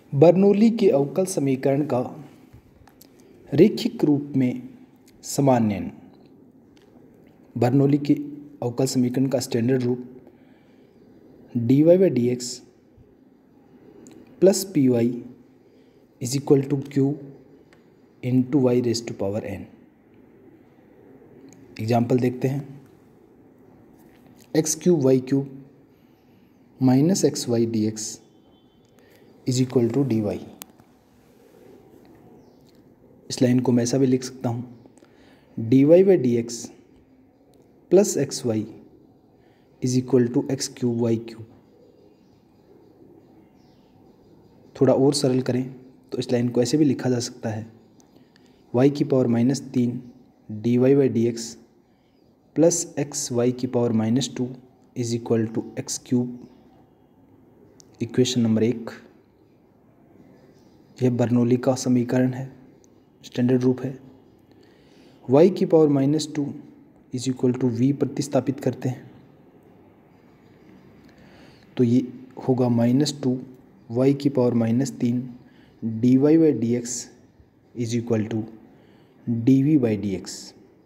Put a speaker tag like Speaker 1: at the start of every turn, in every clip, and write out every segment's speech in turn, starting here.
Speaker 1: Bernoulli के अवकल समीकरण का रैखिक रूप में सामान्यन। बर्नौली के अवकल समीकरण का स्टैंडर्ड रूप dy by D X plus P Y is equal to Q into Y raise to power N. Example देखते हैं। X cube Y cube minus X Y D X is equal to D Y. इस line को मैं ऐसा भी लिख सकता हूँ D Y by D X plus X Y is equal to X cube Y cube. थोड़ा और सरल करें तो इस लाइन को ऐसे भी लिखा जा सकता है वाई की power minus 3 D Y by D X plus X Y की power minus 2 is equal to X cube. Equation number 1। यह बर्नौली का समीकरण है, स्टैंडर्ड रूप है। y की power minus 2 is equal to V प्रतिस्थापित करते हैं तो ये होगा -2 y की power minus 3 D Y by D X is equal to D V by D X.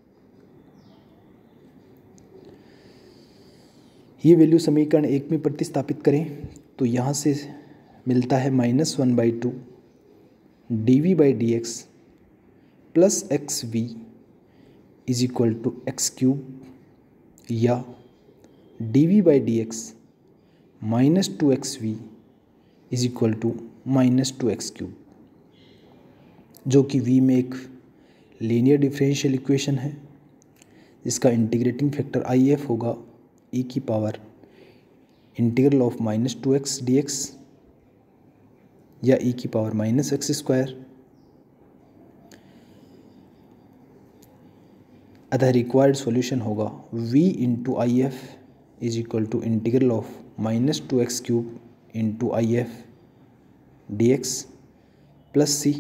Speaker 1: ये वैल्यू समीकरण 1 में प्रतिस्थापित करें तो यहाँ से मिलता है -1/2 D V by D X plus X V is equal to X cube, या D V by D X -2 X V is equal to -2 X cube, जो कि v में एक लीनियर डिफरेंशियल इक्वेशन है जिसका इंटीग्रेटिंग फैक्टर आई एफ होगा e की power integral of -2x dx या e की पावर -x²। अतः रिक्वायर्ड सॉल्यूशन होगा v into I F is equal to integral of -2x³ into I F D X plus C,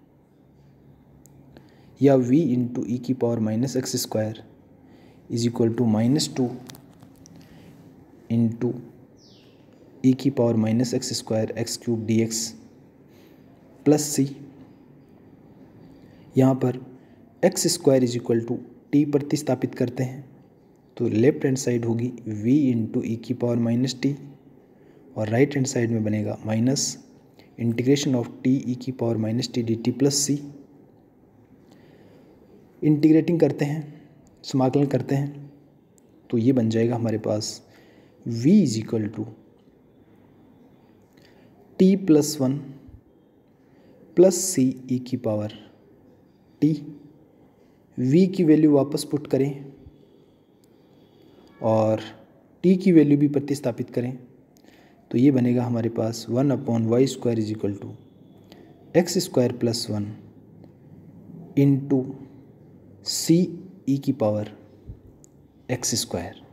Speaker 1: या v into E की power -x² is equal to -2 into E की power -x² x³ dx plus सी। यहाँ पर x² is equal to T प्रतिस्थापित करते हैं तो left hand side होगी v इंटू ई की पावर -t और राइट हैंड साइड में बनेगा minus integration of T E की power -t dt plus C. Integrating करते हैं, समाकलन करते हैं तो ये बन जाएगा हमारे पास v is equal to T plus 1 plus C E की पावर टी। v की वैल्यू वापस पुट करें और t की वैल्यू भी प्रतिस्थापित करें तो ये बनेगा हमारे पास 1/y² is equal to x² plus 1 into C E की पावर x²।